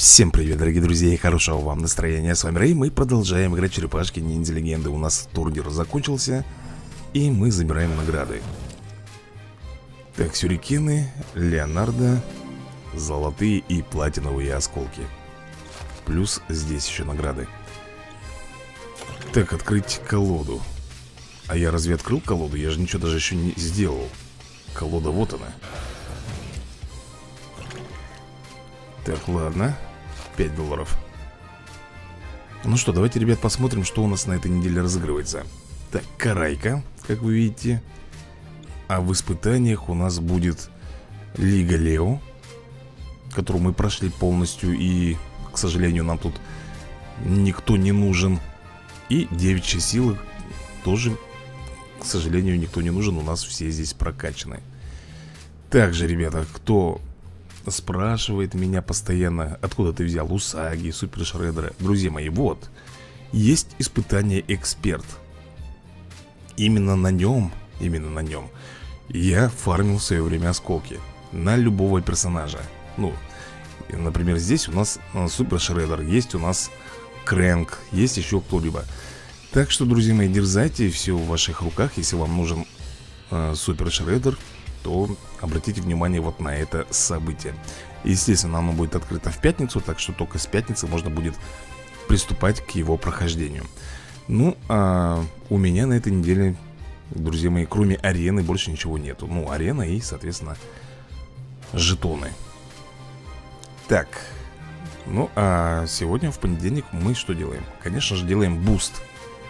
Всем привет, дорогие друзья, и хорошего вам настроения. С вами Рэй, мы продолжаем играть черепашки ниндзя легенды. У нас турнир закончился, и мы забираем награды. Так, сюрикены, Леонардо, золотые и платиновые осколки. Плюс здесь еще награды. Так, открыть колоду. А я разве открыл колоду? Я же ничего даже еще не сделал. Колода вот она. Так, ладно. 5 долларов. Ну что, давайте, ребят, посмотрим, что у нас на этой неделе разыгрывается. Так, карайка, как вы видите. А в испытаниях у нас будет Лига Лео, которую мы прошли полностью. И, к сожалению, нам тут никто не нужен. И девичьи силы тоже, к сожалению, никто не нужен. У нас все здесь прокачаны. Также, ребята, кто спрашивает меня постоянно, откуда ты взял Усаги, Супер Шреддера. Друзья мои, вот, есть испытание Эксперт. Именно на нем я фармил в свое время осколки. На любого персонажа. Ну, например, здесь у нас Супер Шреддер, есть у нас Крэнк, есть еще кто-либо. Так что, друзья мои, дерзайте, все в ваших руках. Если вам нужен Супер Шреддер, то обратите внимание вот на это событие. Естественно, оно будет открыто в пятницу, так что только с пятницы можно будет приступать к его прохождению. Ну, а у меня на этой неделе, друзья мои, кроме арены больше ничего нету. Ну, арена и, соответственно, жетоны. Так, ну, а сегодня, в понедельник, мы что делаем? Конечно же, делаем буст.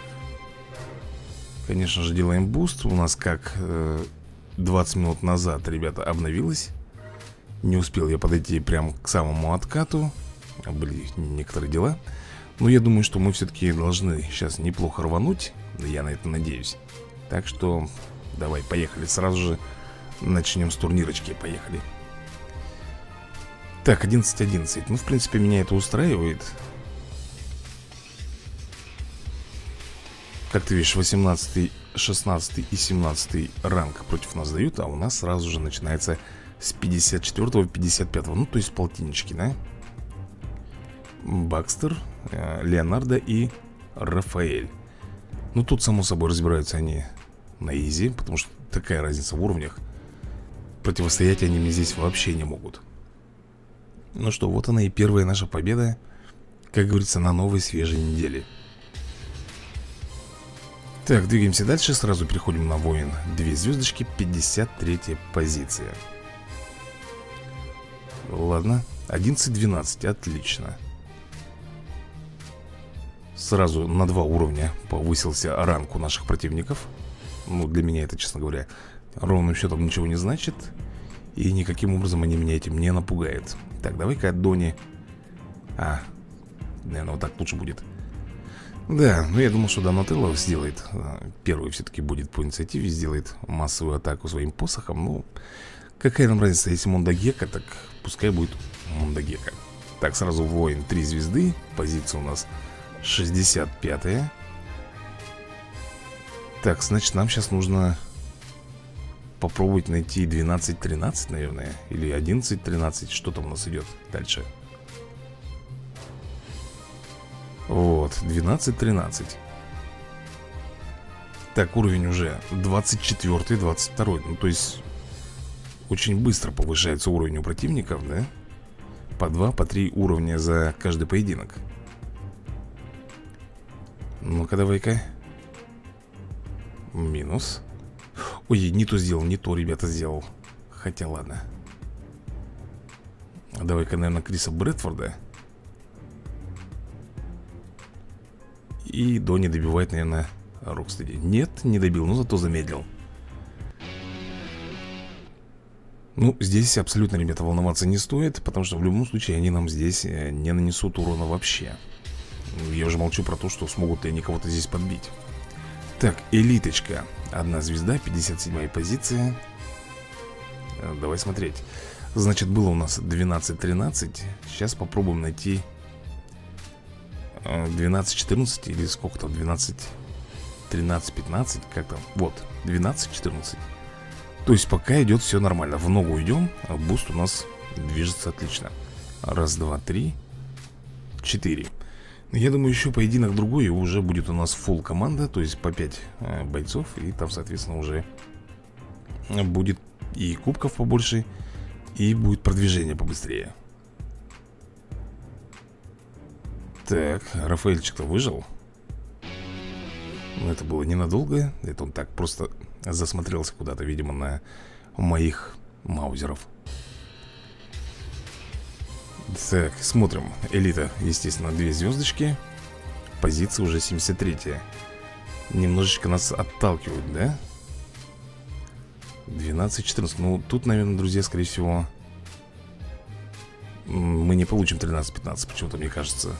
Конечно же, делаем буст. У нас как 20 минут назад, ребята, обновилось. Не успел я подойти прям к самому откату. Были некоторые дела. Но я думаю, что мы все-таки должны сейчас неплохо рвануть. Я на это надеюсь. Так что давай, поехали. Сразу же начнем с турнирочки. Поехали. Так, 11-11. Ну, в принципе, меня это устраивает. Как ты видишь, 18, 16 и 17 ранг против нас дают. А у нас сразу же начинается с 54-55. Ну, то есть полтиннички, да? Бакстер, Леонардо и Рафаэль. Ну, тут, само собой, разбираются они на изи, потому что такая разница в уровнях. Противостоять они мне здесь вообще не могут. Ну что, вот она и первая наша победа, как говорится, на новой свежей неделе. Так, двигаемся дальше, сразу переходим на воин. 2 звездочки, 53-я позиция. Ладно, 11-12, отлично. Сразу на 2 уровня повысился ранг у наших противников. Ну, для меня это, честно говоря, ровным счетом ничего не значит. И никаким образом они меня этим не напугают. Так, давай-ка от Дони. Наверное, вот так лучше будет. Да, ну я думал, что Донателло сделает. Первый все-таки будет по инициативе, сделает массовую атаку своим посохом. Ну, какая нам разница, если Мондагека, так пускай будет Мондагека. Так, сразу воин 3 звезды. Позиция у нас 65-я. Так, значит, нам сейчас нужно попробовать найти 12-13, наверное. Или 11-13, что там у нас идет дальше. Вот, 12-13. Так, уровень уже 24-й, 22-й. Ну, то есть очень быстро повышается уровень у противников, да? По 2, по 3 уровня за каждый поединок. Ну-ка, давай-ка. Минус. Ой, не то сделал, не то, ребята, сделал. Хотя, ладно. Давай-ка, наверное, Криса Брэдфорда. И Дони добивает, наверное, Рокстеди. Нет, не добил, но зато замедлил. Ну, здесь абсолютно, ребята, волноваться не стоит, потому что в любом случае они нам здесь не нанесут урона вообще. Я уже молчу про то, что смогут ли они кого-то здесь подбить. Так, элиточка. 1 звезда, 57-я позиция. Давай смотреть. Значит, было у нас 12-13. Сейчас попробуем найти 12-14 или сколько там, 12-13-15, как там, вот, 12-14. То есть пока идет все нормально. В ногу идем, а буст у нас движется отлично. Раз, два, три. 4. Я думаю, еще поединок другой, и уже будет у нас фулл команда. То есть по 5 бойцов. И там, соответственно, уже будет и кубков побольше, и будет продвижение побыстрее. Так, Рафаэльчик-то выжил. Но это было ненадолго. Это он так просто засмотрелся куда-то, видимо, на моих маузеров. Так, смотрим. Элита, естественно, 2 звездочки. Позиция уже 73-я. Немножечко нас отталкивают, да? 12-14. Ну, тут, наверное, друзья, скорее всего, мы не получим 13-15, почему-то мне кажется.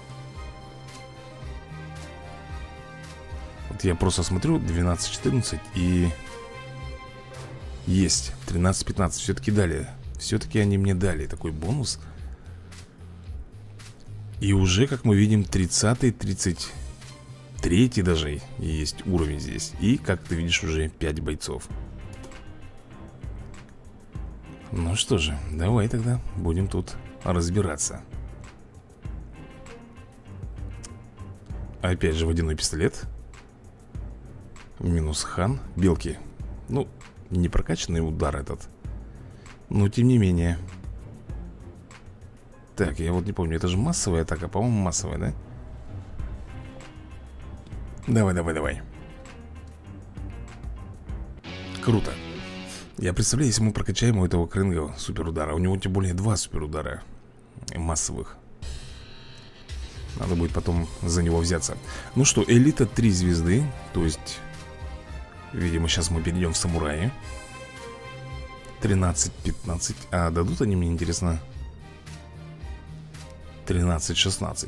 Вот я просто смотрю 12-14 и есть 13-15. Все-таки дали. Все-таки они мне дали такой бонус. И уже, как мы видим, 30-й, 33-й даже есть уровень здесь. И, как ты видишь, уже 5 бойцов. Ну что же, давай тогда будем тут разбираться. Опять же водяной пистолет. Минус хан. Белки. Ну, не прокачанный удар этот, но тем не менее. Так, я вот не помню, это же массовая атака, по-моему, массовая, да? Давай, давай, давай. Круто. Я представляю, если мы прокачаем у этого Крэнга суперудара. У него тем более 2 суперудара массовых. Надо будет потом за него взяться. Ну что, элита 3 звезды. То есть, видимо, сейчас мы перейдем в самураи. 13-15. А дадут они мне, интересно, 13-16.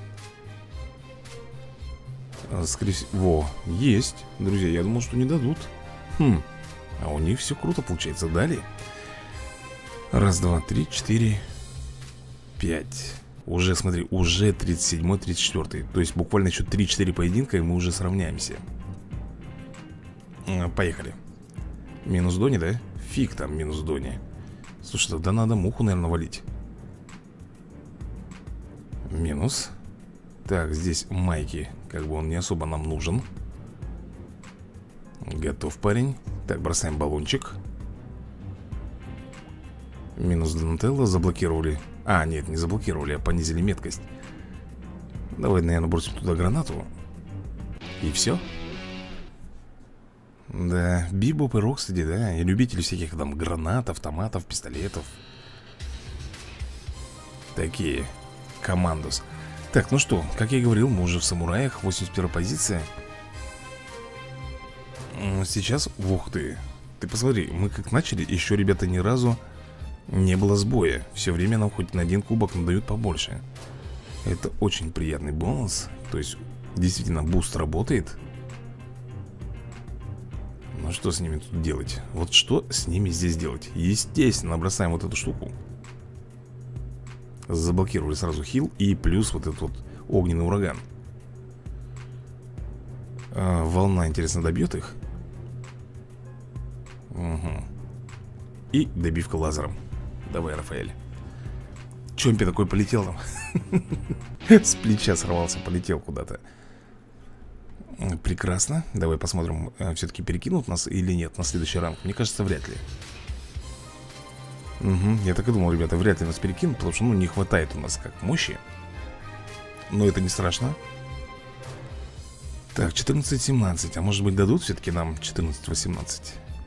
Скорее всего. Во, есть. Друзья, я думал, что не дадут. А у них все круто получается. Дали. Раз, два, три, 4, 5. Уже, смотри, уже 37-й, 34-й. То есть буквально еще 3-4 поединка, и мы уже сравняемся. Поехали. Минус Дони, да? Фиг там минус Дони. Слушай, тогда надо муху, наверное, валить. Минус. Так, здесь Майки. Как бы он не особо нам нужен. Готов, парень. Так, бросаем баллончик. Минус Донателло. Заблокировали. А, нет, не заблокировали, а понизили меткость. Давай, наверное, бросим туда гранату. И все. Да, Бибоп и Рокстеди, да, и любители всяких там гранат, автоматов, пистолетов. Такие. Командос. Так, ну что, как я и говорил, мы уже в самураях. 81-я позиция. Сейчас, ух ты. Ты посмотри, мы как начали, еще, ребята, ни разу не было сбоя. Все время нам хоть на 1 кубок надают побольше. Это очень приятный бонус. То есть, действительно, буст работает. Ну что с ними тут делать? Вот что с ними здесь делать? Естественно, бросаем вот эту штуку. Заблокировали сразу хил. И плюс вот этот вот огненный ураган. Волна, интересно, добьет их? Угу. И добивка лазером. Давай, Рафаэль. Чомпи такой полетел там. С плеча сорвался, полетел куда-то. Прекрасно. Давай посмотрим, все-таки перекинут нас или нет на следующий ранг. Мне кажется, вряд ли. Угу, я так и думал, ребята, вряд ли нас перекинут, потому что, ну, не хватает у нас как мощи. Но это не страшно. Так, 14-17. А может быть дадут все-таки нам 14-18?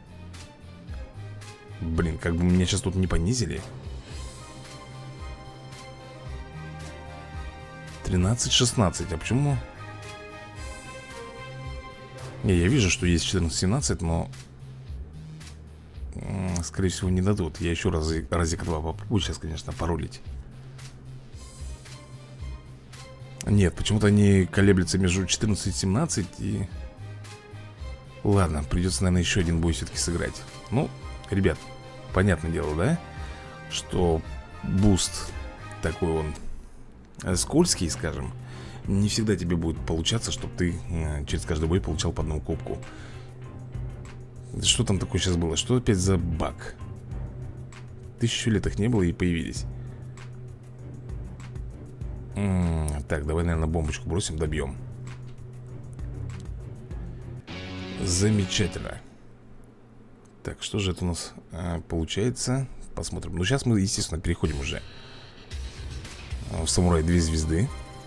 Блин, как бы меня сейчас тут не понизили. 13-16. А почему? Не, я вижу, что есть 14-17, но скорее всего не дадут. Я еще раз разик 2 попробую сейчас, конечно, паролить. Нет, почему-то они колеблются между 14 и 17. И... ладно, придется, наверное, еще один бой все-таки сыграть. Ну, ребят, понятное дело, да? Что буст такой он скользкий, скажем. Не всегда тебе будет получаться, чтобы ты через каждый бой получал по одному кубку. Что там такое сейчас было? Что опять за баг? 1000 лет их не было и появились. Так, давай, наверное, бомбочку бросим, добьем. Замечательно. Так, что же это у нас получается? Посмотрим. Ну, сейчас мы, естественно, переходим уже в самурай 2 звезды.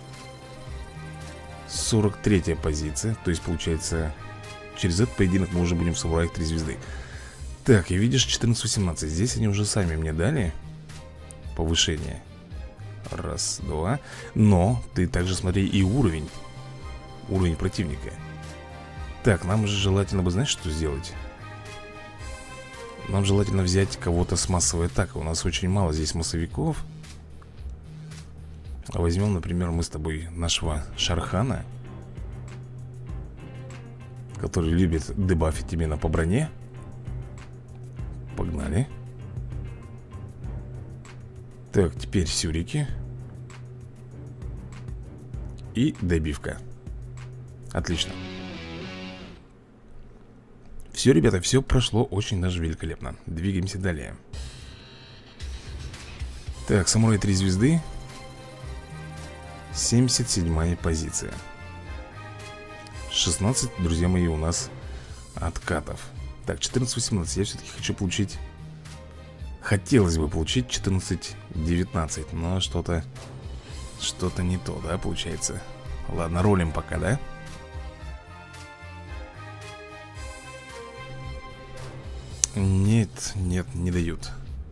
43-я позиция. То есть, получается, через этот поединок мы уже будем в самураях 3 звезды. Так, и видишь, 14-18. Здесь они уже сами мне дали повышение. Раз, два. Но ты также смотри и уровень. Уровень противника. Так, нам же желательно бы, знаешь, что сделать? Нам желательно взять кого-то с массовой атакой. У нас очень мало здесь массовиков. Возьмем, например, мы с тобой нашего Шархана, который любит дебафить именно по броне. Погнали. Так, теперь сюрики. И добивка. Отлично. Все, ребята, все прошло очень даже великолепно. Двигаемся далее. Так, самурай 3 звезды. 77-я позиция. 16, друзья мои, у нас откатов. Так, 14-18. Я все-таки хочу получить... Хотелось бы получить 14-19. Но что-то не то, да, получается. Ладно, ролим пока, да? Нет, нет, не дают.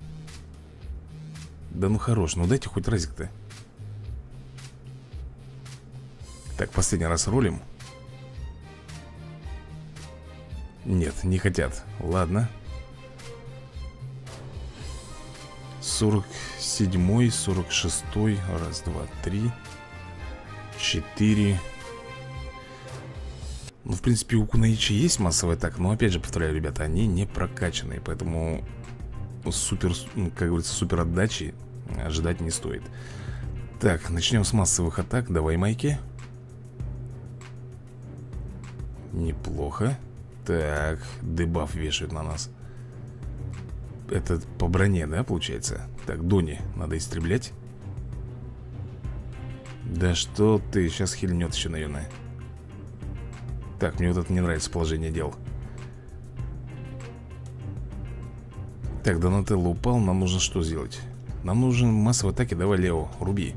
Да ну хорош, ну дайте хоть разик-то. Так, последний раз ролим. Нет, не хотят. Ладно. 47-й, 46-й. Раз, два, три. 4. Ну, в принципе, у Кунаичи есть массовая атака. Но, опять же, повторяю, ребята, они не прокачанные. Поэтому супер, как говорится, супер отдачи ожидать не стоит. Так, начнем с массовых атак. Давай, Майки. Неплохо. Так, дебаф вешают на нас. Это по броне, да, получается? Так, Дони надо истреблять. Да что ты, сейчас хильнет еще, наверное. Так, мне вот это не нравится положение дел. Так, Донателло упал, нам нужно что сделать? Нам нужен массовой атаки, давай, Лео, руби.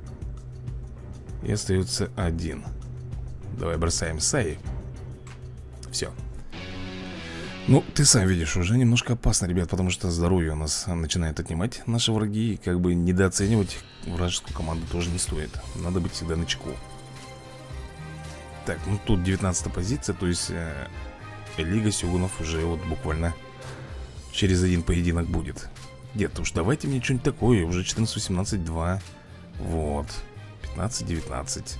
И остается один. Давай бросаем Саи. Все. Ну, ты сам видишь, уже немножко опасно, ребят, потому что здоровье у нас начинает отнимать наши враги. И как бы недооценивать вражескую команду тоже не стоит. Надо быть всегда начеку. Так, ну тут 19-я позиция, то есть Лига Сёгунов уже вот буквально через один поединок будет. Нет, уж давайте мне что-нибудь такое. Уже 14-18-2. Вот. 15-19.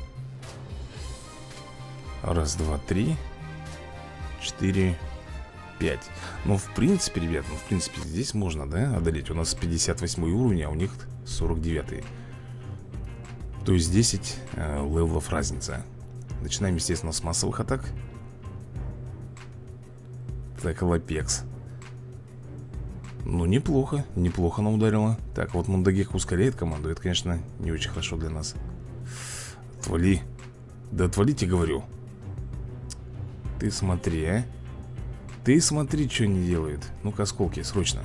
Раз, два, три. 4, 5. Ну, в принципе, ребят, ну, в принципе, здесь можно, да, одолеть. У нас 58 уровень, а у них 49. То есть 10 левелов разница. Начинаем, естественно, с массовых атак. Так, Лапекс. Ну, неплохо, неплохо она ударила. Так, вот Мундагека ускоряет команду. Это, конечно, не очень хорошо для нас. Отвали. Да отвалите, говорю. Ты смотри, а. Ты смотри, что они делают. Ну-ка, осколки, срочно.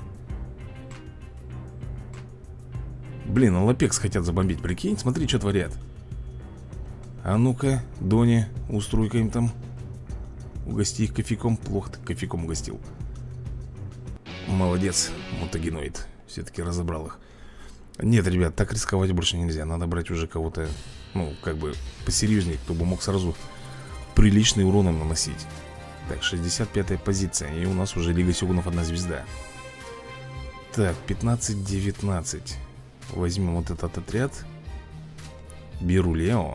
Блин, а Лапекс хотят забомбить, прикинь. Смотри, что творят. А ну-ка, Дони, устрой-ка им там. Угости их кофейком. Плохо ты кофейком угостил. Молодец, мутагеноид. Все-таки разобрал их. Нет, ребят, так рисковать больше нельзя. Надо брать уже кого-то, ну, как бы посерьезнее, кто бы мог сразу приличный урон им наносить. Так, 65-я позиция. И у нас уже Лига Сёгунов 1 звезда. Так, 15-19. Возьмем вот этот отряд. Беру Лео.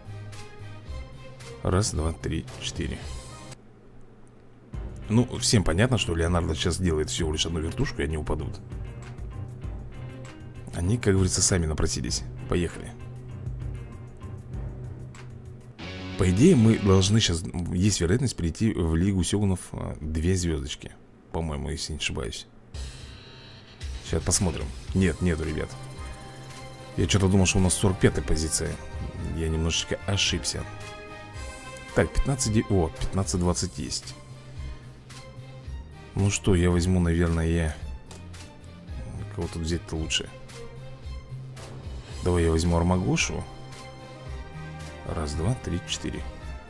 Раз, два, три, 4. Ну, всем понятно, что Леонардо сейчас делает всего лишь одну вертушку, и они упадут. Они, как говорится, сами напросились. Поехали. По идее, мы должны сейчас... Есть вероятность перейти в Лигу Сёгунов 2 звездочки. По-моему, если не ошибаюсь. Сейчас посмотрим. Нет, нету, ребят. Я что-то думал, что у нас 45-я позиция. Я немножечко ошибся. Так, 15... О, 15-20 есть. Ну что, я возьму, наверное, кого тут взять-то лучше? Давай я возьму Армагошу. Раз, два, три, четыре.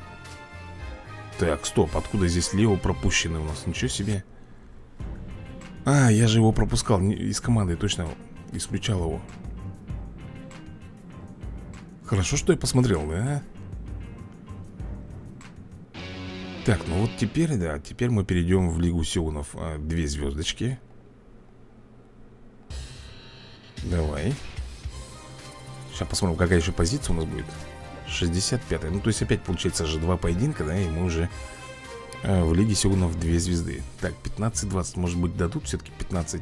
Так, стоп, откуда здесь Лео пропущенный у нас? Ничего себе. А, я же его пропускал из команды, точно исключал его. Хорошо, что я посмотрел, да? Так, ну вот теперь, да, теперь мы перейдем в Лигу Сёгунов. 2 звездочки. Давай. Сейчас посмотрим, какая еще позиция у нас будет. 65-я. Ну, то есть опять получается же 2 поединка, да, и мы уже в Лиге Сёгунов 2 звезды. Так, 15-20, может быть, дадут все-таки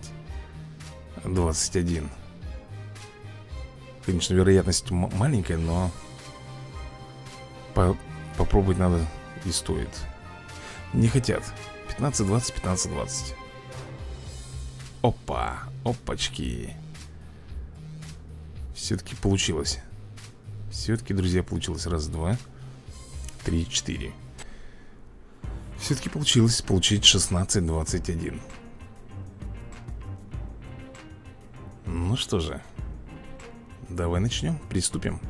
15-21. Конечно, вероятность маленькая, но попробовать надо и стоит. Не хотят. 15-20, 15-20. Опа, опачки. Все-таки получилось. Все-таки, друзья, получилось. Раз, два, три, четыре. Все-таки получилось получить 16-21. Ну что же, давай начнем, приступим.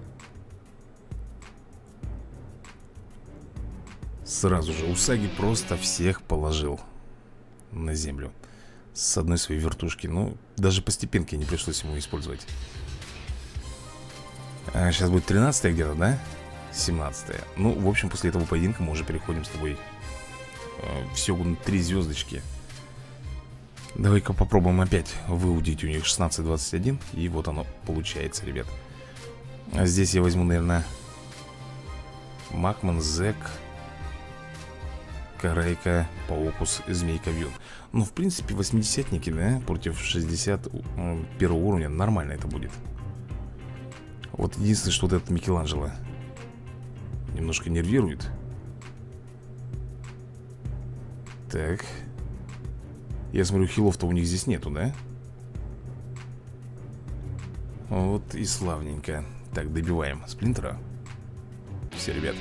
Сразу же Усаги просто всех положил на землю с одной своей вертушки. Ну, даже постепенки не пришлось ему использовать. Сейчас будет 13-я где-то, да? 17-я. Ну, в общем, после этого поединка мы уже переходим с тобой в Сёгун 3 звездочки. Давай-ка попробуем опять выудить у них 16-21. И вот оно получается, ребят. А здесь я возьму, наверное, Макман, Зек, Карайка, Паукус, Змейка, Вьюн. Ну, в принципе, 80-ники, да, против 61 уровня. Нормально это будет. Вот единственное, что вот этот Микеланджело немножко нервирует. Так. Я смотрю, хилов-то у них здесь нету, да? Вот и славненько. Так, добиваем Сплинтера. Все, ребят.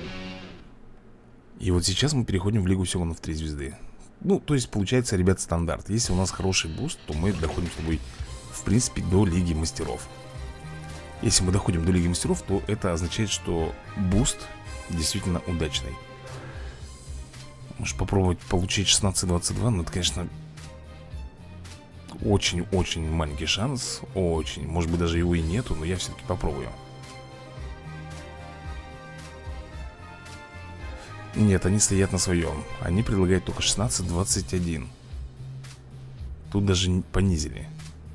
И вот сейчас мы переходим в Лигу Сёгунов 3 звезды. Ну, то есть получается, ребят, стандарт. Если у нас хороший буст, то мы доходим с тобой, в принципе, до Лиги Мастеров. Если мы доходим до Лиги Мастеров, то это означает, что буст действительно удачный. Может попробовать получить 16-22, но это, конечно, очень-очень маленький шанс. Очень, может быть, даже его и нету, но я все-таки попробую. Нет, они стоят на своем. Они предлагают только 16-21. Тут даже понизили.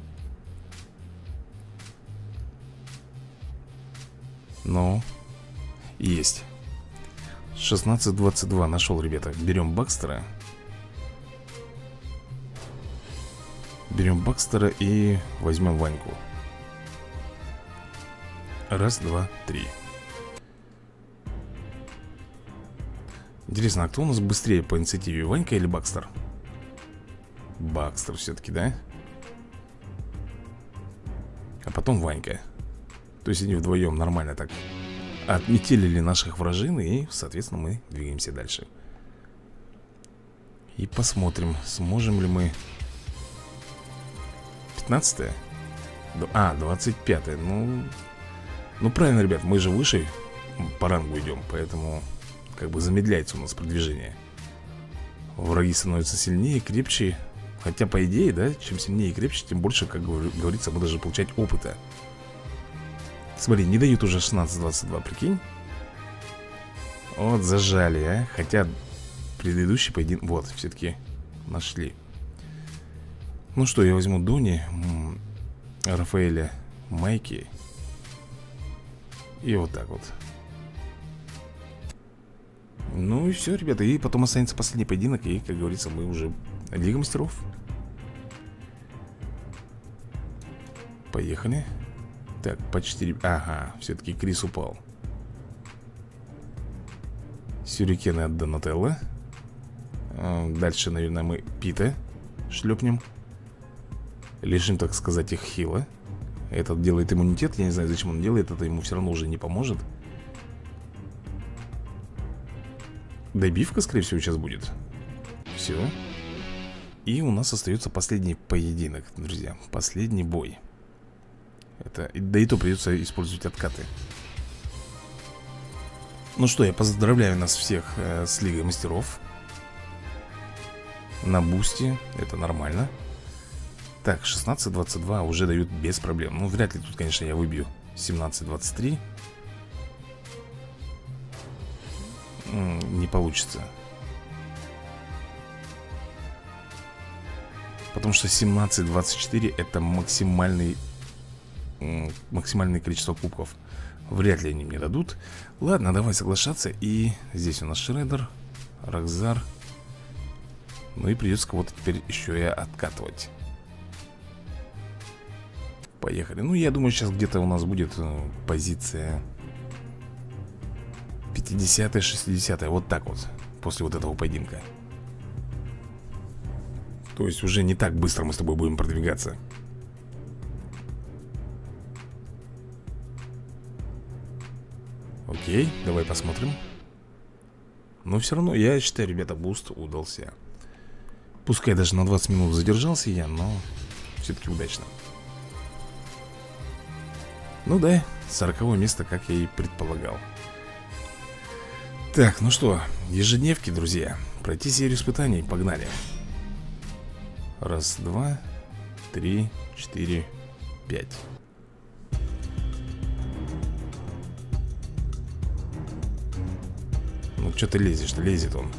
Ну, есть. 16-22 нашел, ребята. Берем Бакстера. Берем Бакстера и возьмем Ваньку. Раз, два, три. Интересно, а кто у нас быстрее по инициативе, Ванька или Бакстер? Бакстер все-таки, да? А потом Ванька. То есть они вдвоем нормально так отметелили наших вражин. И, соответственно, мы двигаемся дальше. И посмотрим, сможем ли мы. 15-е? А, 25-е. Ну, правильно, ребят, мы же выше по рангу идем. Поэтому как бы замедляется у нас продвижение. Враги становятся сильнее, крепче. Хотя, по идее, да, чем сильнее и крепче, тем больше, как говорится, мы должны получать опыта. Смотри, не дают уже 16-22, прикинь. Вот зажали, а. Хотя предыдущий поединок. Вот, все-таки нашли. Ну что, я возьму Дони, Рафаэля, Майки. И вот так вот. Ну и все, ребята. И потом останется последний поединок. И, как говорится, мы уже Лига Мастеров. Поехали. Так, по 4. Ага, все-таки Крис упал. Сюрикены от Донателло. Дальше, наверное, мы Пита шлепнем. Лишим, так сказать, их хила. Этот делает иммунитет. Я не знаю, зачем он делает. Это ему все равно уже не поможет. Добивка, скорее всего, сейчас будет. Все. И у нас остается последний поединок, друзья. Последний бой. Это, да и то придется использовать откаты. Ну что, я поздравляю нас всех с Лигой Мастеров. На бусте. Это нормально. Так, 16-22 уже дают без проблем. Ну, вряд ли тут, конечно, я выбью 17-23. Не получится. Потому что 17-24 это максимальное количество кубков. Вряд ли они мне дадут. Ладно, давай соглашаться. И здесь у нас Шреддер, Рокзар. Ну и придется кого-то теперь еще и откатывать. Поехали. Ну, я думаю, сейчас где-то у нас будет позиция 50-я, 60-я. Вот так вот. После вот этого поединка. То есть уже не так быстро мы с тобой будем продвигаться. Окей, давай посмотрим. Но все равно, я считаю, ребята, буст удался. Пускай даже на 20 минут задержался я, но все-таки удачно. Ну да, 40-е место, как я и предполагал. Так, ну что, ежедневки, друзья. Пройти серию испытаний, погнали. Раз, два, три, 4, 5. Ну, что ты лезешь-то? Лезет он.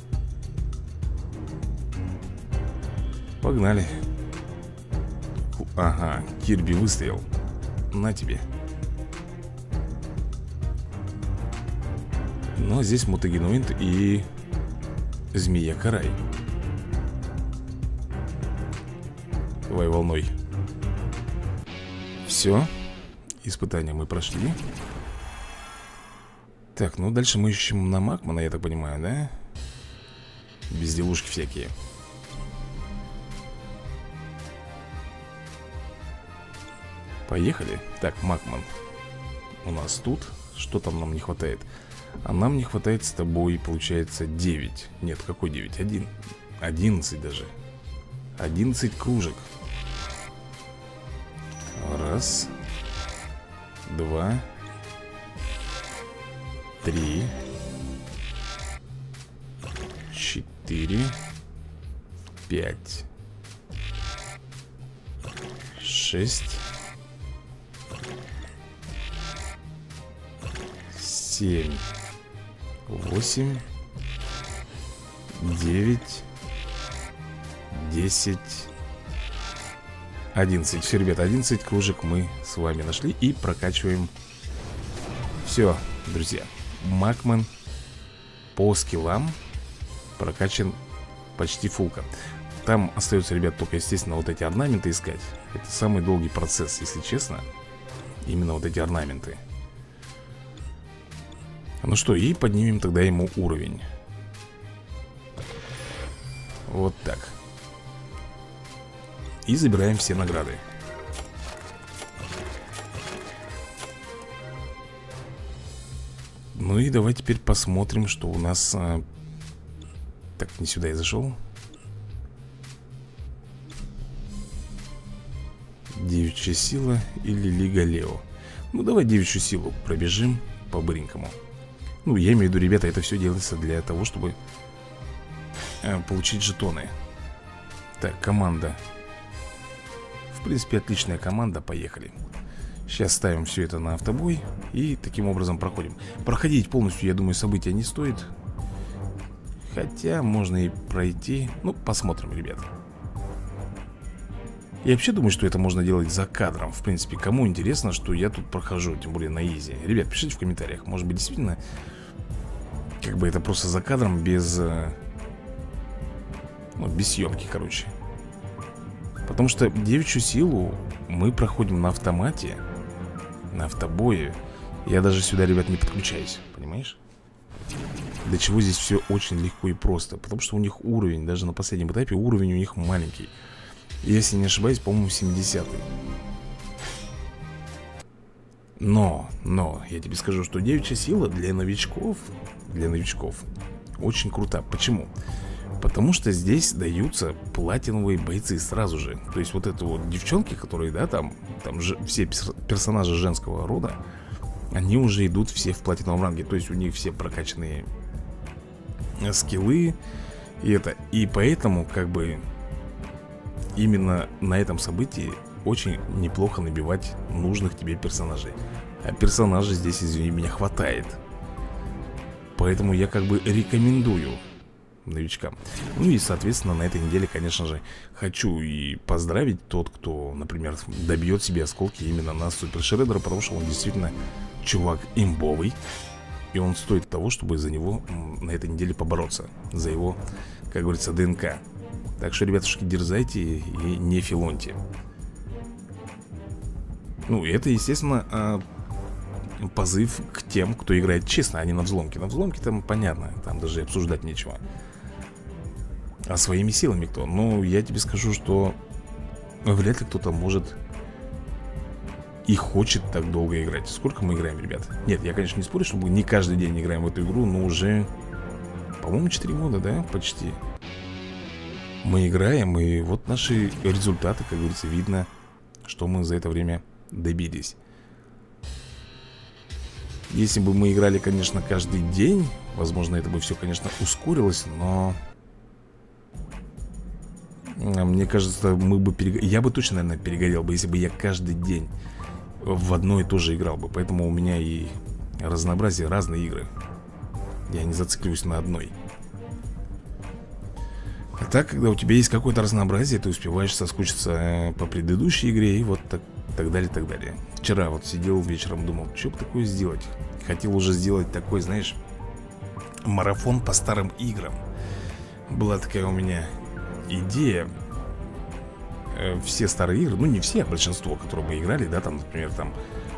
Погнали. Ага, Кирби выстоял. На тебе. Ну, а здесь Мутагенуинт и Змея Карай. Давай волной. Все. Испытания мы прошли. Так, ну дальше мы ищем на Макмана, я так понимаю, да? Безделушки всякие. Поехали. Так, Макман у нас тут. Что там нам не хватает? А нам не хватает с тобой, получается, 9. Нет, какой 9? 1. 11 даже. 11 кружек. Раз. Два. 3. 4. 5. 6. 7. 8. 9. 10. 11. Все, ребята, 11 кружек мы с вами нашли и прокачиваем. Все, друзья. Макман по скиллам прокачан почти фулка. Там остается, ребят, только, естественно, вот эти орнаменты искать. Это самый долгий процесс, если честно. Именно вот эти орнаменты. Ну что, и поднимем тогда ему уровень. Вот так. И забираем все награды. Ну и давай теперь посмотрим, что у нас... Так, не сюда я зашел. Девичья сила или Лига Лео. Ну давай девичью силу пробежим по-быренькому. Ну я имею в виду, ребята, это все делается для того, чтобы получить жетоны. Так, команда. В принципе, отличная команда, поехали. Сейчас ставим все это на автобой и таким образом проходим. Проходить полностью, я думаю, события не стоит. Хотя можно и пройти. Ну, посмотрим, ребят. Я вообще думаю, что это можно делать за кадром. В принципе, кому интересно, что я тут прохожу, тем более на изи. Ребят, пишите в комментариях. Может быть, действительно, как бы это просто за кадром, без... Ну, без съемки, короче. Потому что девичью силу мы проходим на автомате. На автобое. Я даже сюда, ребят, не подключаюсь. Понимаешь? Для чего здесь все очень легко и просто. Потому что у них уровень, даже на последнем этапе уровень у них маленький. Если не ошибаюсь, по-моему, 70-й. Но, я тебе скажу, что девичья сила для новичков очень крута. Почему? Потому что здесь даются платиновые бойцы сразу же. То есть вот это вот девчонки, которые, да, там же все персонажи женского рода, они уже идут все в платиновом ранге. То есть у них все прокачанные скиллы и поэтому как бы именно на этом событии очень неплохо набивать нужных тебе персонажей. А персонажей здесь, извини меня, хватает. Поэтому я как бы рекомендую новичкам. Ну и, соответственно, на этой неделе, конечно же, хочу и поздравить тот, кто, например, добьет себе осколки именно на Супер Шреддера, потому что он действительно чувак имбовый. И он стоит того, чтобы за него на этой неделе побороться. За его, как говорится, ДНК. Так что, ребятушки, дерзайте и не филоньте. Ну, и это, естественно, позыв к тем, кто играет честно, а не на взломке. На взломке там понятно, там даже обсуждать нечего. А своими силами кто? Ну, я тебе скажу, что вряд ли кто-то может и хочет так долго играть. Сколько мы играем, ребят? Нет, я, конечно, не спорю, что мы не каждый день играем в эту игру, но уже, по-моему, 4 года, да, почти. Мы играем, и вот наши результаты, как говорится, видно, что мы за это время добились. Если бы мы играли, конечно, каждый день, возможно, это бы все, конечно, ускорилось, но мне кажется, я бы точно, наверное, перегорел бы, если бы я каждый день в одно и то же играл бы. Поэтому у меня и разнообразие, разные игры. Я не зацикливаюсь на одной. А так, когда у тебя есть какое-то разнообразие, ты успеваешь соскучиться по предыдущей игре и вот так далее, так далее. Вчера вот сидел вечером, думал, что бы такое сделать. Хотел уже сделать такой, знаешь, марафон по старым играм. Была такая у меня идея. Все старые игры, ну не все, а большинство, которые мы играли, да, там, например, там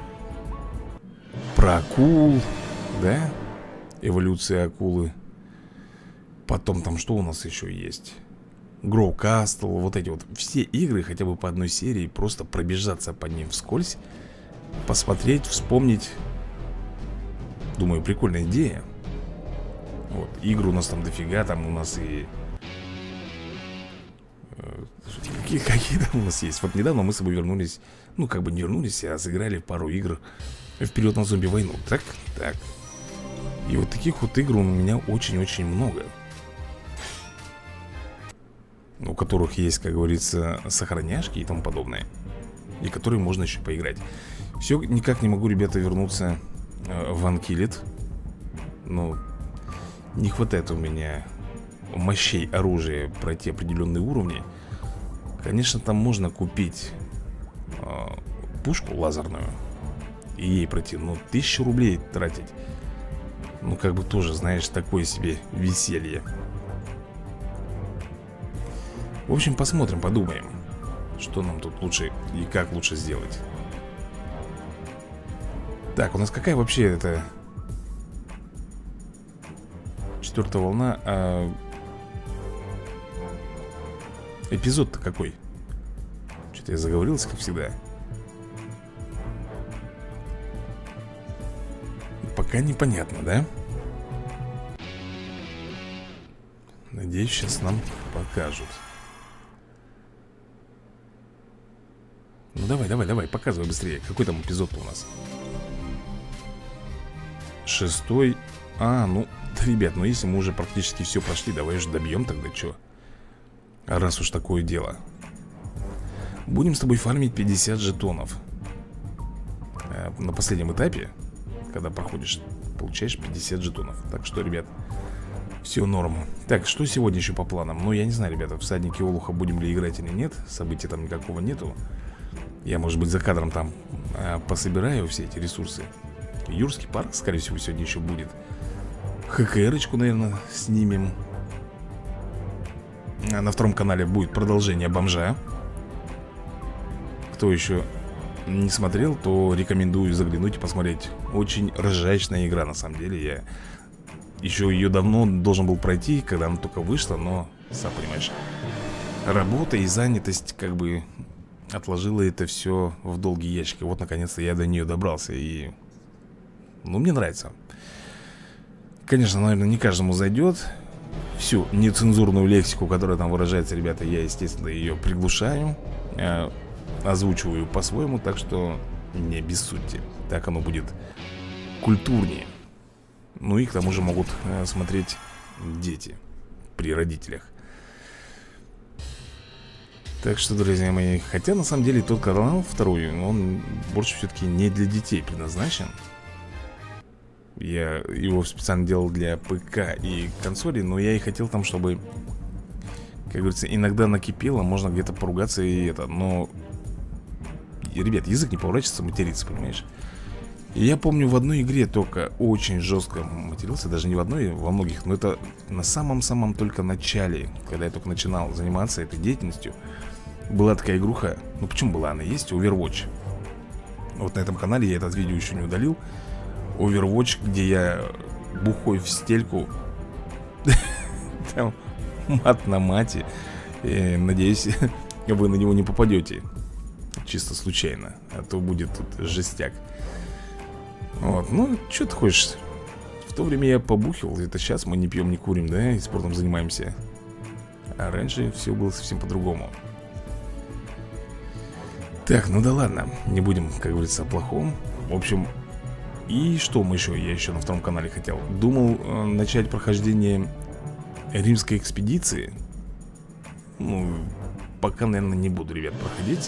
про акул, да, эволюция акулы. Потом там что у нас еще есть? Grow Castle, вот эти вот все игры, хотя бы по одной серии, просто пробежаться по ним вскользь, посмотреть, вспомнить. Думаю, прикольная идея. Вот, игр у нас там дофига, там у нас и какие там у нас есть. Вот недавно мы с собой вернулись, ну как бы не вернулись, а сыграли пару игр вперед на зомби-войну. Так. И вот таких вот игр у меня очень-очень много, у которых есть, как говорится, сохраняшки и тому подобное, и которые можно еще поиграть. Все, никак не могу, ребята, вернуться в Unkilled. Но не хватает у меня мощей оружия пройти определенные уровни. Конечно, там можно купить пушку лазерную и ей пройти, но 1000 рублей тратить, ну как бы тоже, знаешь, такое себе веселье. В общем, посмотрим, подумаем, что нам тут лучше и как лучше сделать. Так, у нас какая вообще это 4-я волна, эпизод-то какой? Что-то я заговорился, как всегда. Пока непонятно, да? Надеюсь, сейчас нам покажут. Ну давай, показывай быстрее. Какой там эпизод у нас? 6-й. Ну, да, ребят, ну если мы уже практически все прошли, давай же добьем тогда, что? Раз уж такое дело. Будем с тобой фармить 50 жетонов. На последнем этапе, когда проходишь, получаешь 50 жетонов. Так что, ребят, все норм. Так, что сегодня еще по планам? Ну, я не знаю, ребята, всадники Олуха будем ли играть или нет. Событий там никакого нету. Я, может быть, за кадром там пособираю все эти ресурсы. Юрский парк, скорее всего, сегодня еще будет. ХКР-очку, наверное, снимем. На 2-м канале будет продолжение бомжа. Кто еще не смотрел, то рекомендую заглянуть и посмотреть. Очень ржачная игра, на самом деле. Я еще ее давно должен был пройти, когда она только вышла, но, сам понимаешь, работа и занятость как бы отложила это все в долгий ящик. И вот, наконец-то, я до нее добрался. И, ну, мне нравится. Конечно, наверное, не каждому зайдет. Всю нецензурную лексику, которая там выражается, ребята, я, естественно, ее приглушаю, озвучиваю по-своему. Так что не обессудьте. Так оно будет культурнее. Ну и к тому же могут смотреть дети при родителях. Так что, друзья мои, хотя на самом деле тот канал второй, он больше все-таки не для детей предназначен. Я его специально делал для ПК и консоли, но я и хотел там, чтобы, как говорится, иногда накипело, можно где-то поругаться и это. Но, ребят, язык не поворачивается материться, понимаешь? И я помню, в одной игре только очень жестко матерился. Даже не в одной, во многих. Но это на самом-самом только начале, когда я только начинал заниматься этой деятельностью. Была такая игруха. Ну почему была? Она есть, Overwatch. Вот на этом канале я этот видео еще не удалил. Overwatch, где я бухой в стельку. Там мат на мате. Надеюсь, вы на него не попадете. Чисто случайно. А то будет тут жестяк. Вот, ну, что ты хочешь? В то время я побухивал. Это сейчас мы не пьем, не курим, да, и спортом занимаемся. А раньше все было совсем по-другому. Так, ну да ладно. Не будем, как говорится, о плохом. В общем, и что мы еще? Я еще на втором канале хотел. Думал начать прохождение римской экспедиции. Ну, пока, наверное, не буду, ребят, проходить.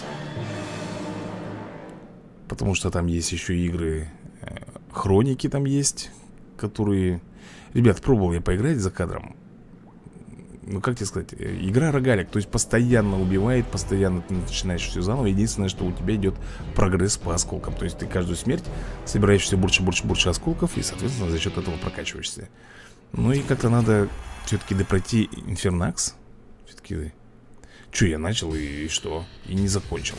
Потому что там есть еще игры... Хроники там есть, которые... Ребят, пробовал я поиграть за кадром. Ну, как тебе сказать, игра рогалик. То есть постоянно убивает, постоянно ты начинаешь все заново. Единственное, что у тебя идет прогресс по осколкам. То есть ты каждую смерть собираешь все больше осколков. И, соответственно, за счет этого прокачиваешься. Ну и как-то надо все-таки допройти Инфернакс. Все-таки... Че, я начал и что? И не закончил.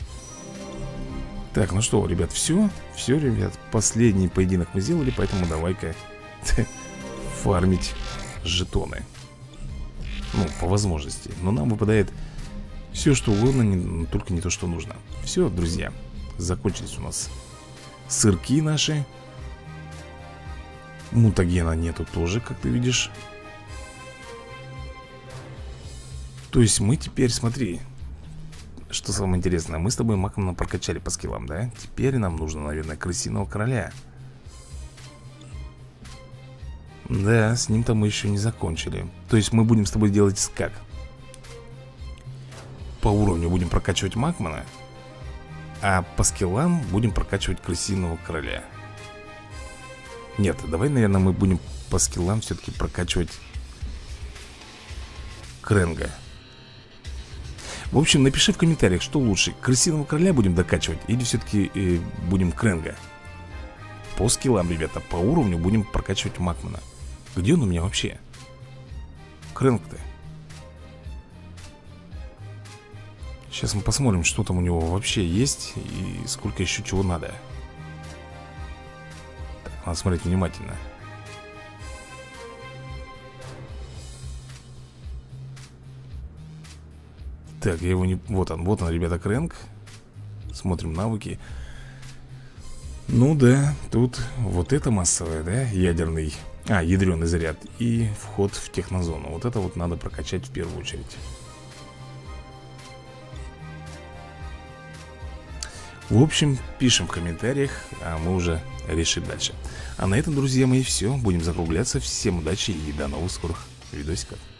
Так, ну что, ребят, все, ребят, последний поединок мы сделали, поэтому давай-ка фармить жетоны. Ну, по возможности. Но нам выпадает все, что угодно, только не то, что нужно. Все, друзья, закончились у нас сырки наши. Мутагена нету тоже, как ты видишь. То есть мы теперь, смотри... Что самое интересное, мы с тобой маком прокачали по скиллам, да? Теперь нам нужно, наверное, крысиного короля. Да, с ним-то мы еще не закончили. То есть мы будем с тобой делать как? По уровню будем прокачивать Макмана, а по скиллам будем прокачивать крысиного короля. Нет, давай, наверное, мы будем по скиллам все-таки прокачивать Кренга. В общем, напиши в комментариях, что лучше, крысиного короля будем докачивать или все-таки будем Кренга. По скиллам, ребята, по уровню будем прокачивать Макмана. Где он у меня вообще? Кренг-то. Сейчас мы посмотрим, что там у него вообще есть и сколько еще чего надо. Так, надо смотреть внимательно. Так, я его не... Вот он, ребята, Крэнк. Смотрим навыки. Ну да, тут вот это массовое, да, ядерный... ядреный заряд и вход в технозону. Вот это вот надо прокачать в первую очередь. В общем, пишем в комментариях, а мы уже решим дальше. А на этом, друзья мои, все. Будем закругляться. Всем удачи и до новых скорых видосиков.